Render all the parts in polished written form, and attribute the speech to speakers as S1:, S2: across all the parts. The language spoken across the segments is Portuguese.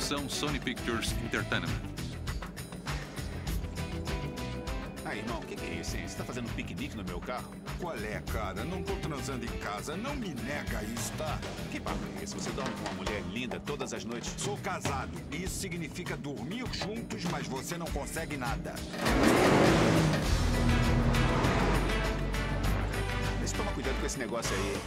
S1: produção Sony Pictures Entertainment.
S2: Ah, irmão, o que é isso, hein? Você tá fazendo piquenique no meu carro?
S3: Qual é, cara? Não tô transando em casa. Não me nega isso, tá?
S2: Que papo é esse? Você dorme com uma mulher linda todas as noites?
S3: Sou casado. Isso significa dormir juntos, mas você não consegue nada.
S2: Mas toma cuidado com esse negócio aí.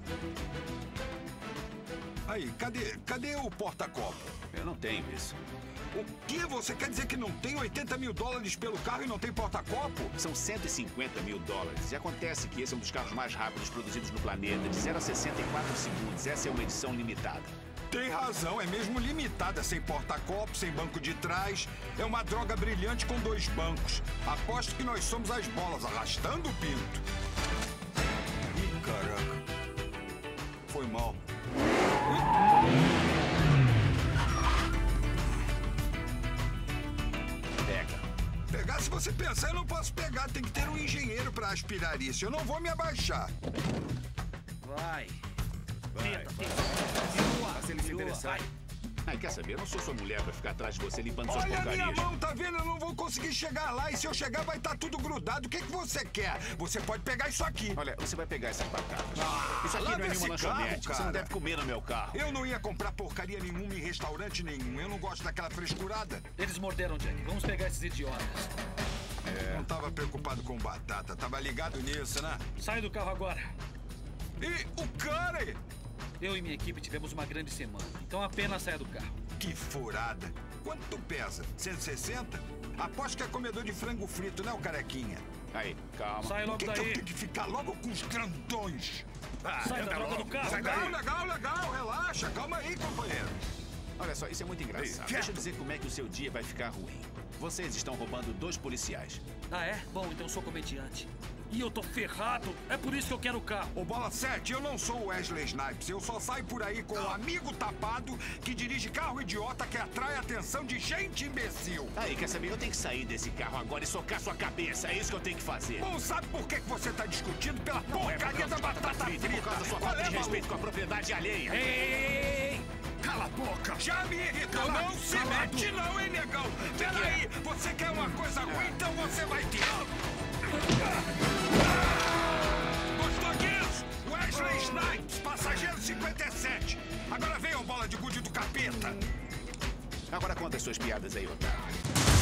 S3: Aí, cadê o porta-copo?
S2: Eu não tenho isso.
S3: O que? Você quer dizer que não tem 80 mil dólares pelo carro e não tem porta-copo?
S2: São 150 mil dólares. E acontece que esse é um dos carros mais rápidos produzidos no planeta, de 0 a 64 segundos. Essa é uma edição limitada.
S3: Tem razão, é mesmo limitada, sem porta-copo, sem banco de trás. É uma droga brilhante com 2 bancos. Aposto que nós somos as bolas arrastando o pinto. Ih, caraca. Foi mal. Pegar, se você pensar, eu não posso pegar. Tem que ter um engenheiro pra aspirar isso. Eu não vou me abaixar.
S4: Vai.
S2: Faz ele se interessar. Ai, quer saber? Eu não sou sua mulher pra ficar atrás de você limpando suas
S3: Olha a
S2: porcarias.
S3: minha mão, tá vendo? Eu não vou conseguir chegar lá. E se eu chegar, vai estar tudo grudado. O que você quer? Você pode pegar isso aqui.
S2: Olha, você vai pegar essas batatas. Isso aqui
S3: lava
S2: não é nenhuma
S3: esse carro,
S2: lanchonete. Você não
S3: cara.
S2: deve comer no meu carro.
S3: Eu não ia comprar porcaria nenhuma em restaurante nenhum. Eu não gosto daquela frescurada.
S4: Eles morderam Jack. Vamos pegar esses idiotas.
S3: Não tava preocupado com batata. Tava ligado nisso, né?
S4: Sai do carro agora.
S3: E o cara...
S4: Eu e minha equipe tivemos uma grande semana. Então apenas saia do carro.
S3: Que furada. Quanto tu pesa? 160? Aposto que é comedor de frango frito, né, o carequinha?
S2: Aí, calma.
S4: Sai logo
S3: Por que eu
S4: daí.
S3: tenho que ficar logo com os grandões?
S4: Sai da droga do carro.
S3: Legal. Relaxa. Calma aí, companheiro.
S2: Olha só, isso é muito engraçado.
S3: Ei,
S2: Deixa eu dizer como é que o seu dia vai ficar ruim. Vocês estão roubando 2 policiais.
S4: Ah, é? Bom, então sou comediante. E eu tô ferrado. É por isso que eu quero o carro.
S3: Ô, Bola 7, eu não sou o Wesley Snipes. Eu só saio por aí com um amigo tapado que dirige carro idiota que atrai a atenção de gente imbecil.
S2: Aí, quer saber? Eu tenho que sair desse carro agora e socar sua cabeça. É isso que eu tenho que fazer.
S3: Bom, sabe por que você tá discutindo pela
S2: Não é por
S3: porcaria
S2: causa
S3: da
S2: de
S3: batata frita?
S2: por causa da sua
S3: Qual
S2: falta
S3: é,
S2: de respeito com
S3: maluco?
S2: a propriedade alheia.
S4: Ei!
S3: Cala a boca! Já me irritou!
S4: Calado,
S3: Não se
S4: calado.
S3: mete não, hein, negão? Peraí, você quer uma coisa ruim? Então você vai ter! Gostou disso? Wesley Snipes, passageiro 57. Agora venham, bola de gude do capeta.
S2: Agora conta as suas piadas aí, otário.